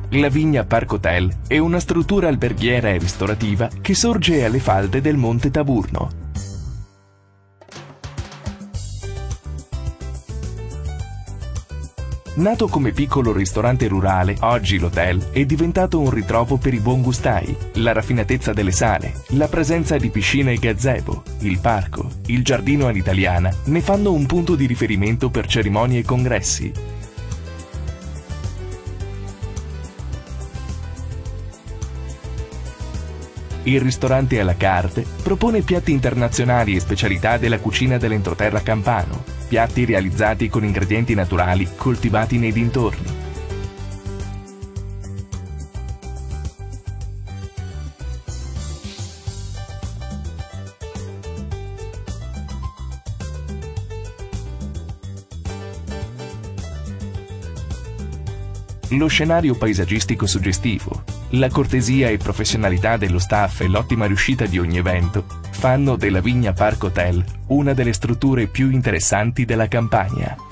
La Vigna Park Hotel è una struttura alberghiera e ristorativa che sorge alle falde del Monte Taburno. Nato come piccolo ristorante rurale, oggi l'hotel è diventato un ritrovo per i buongustai. La raffinatezza delle sale, la presenza di piscine e gazebo, il parco, il giardino all'italiana ne fanno un punto di riferimento per cerimonie e congressi. Il ristorante à la carte propone piatti internazionali e specialità della cucina dell'entroterra campano, piatti realizzati con ingredienti naturali coltivati nei dintorni. Lo scenario paesaggistico suggestivo, la cortesia e professionalità dello staff e l'ottima riuscita di ogni evento fanno della Vigna Park Hotel una delle strutture più interessanti della Campania.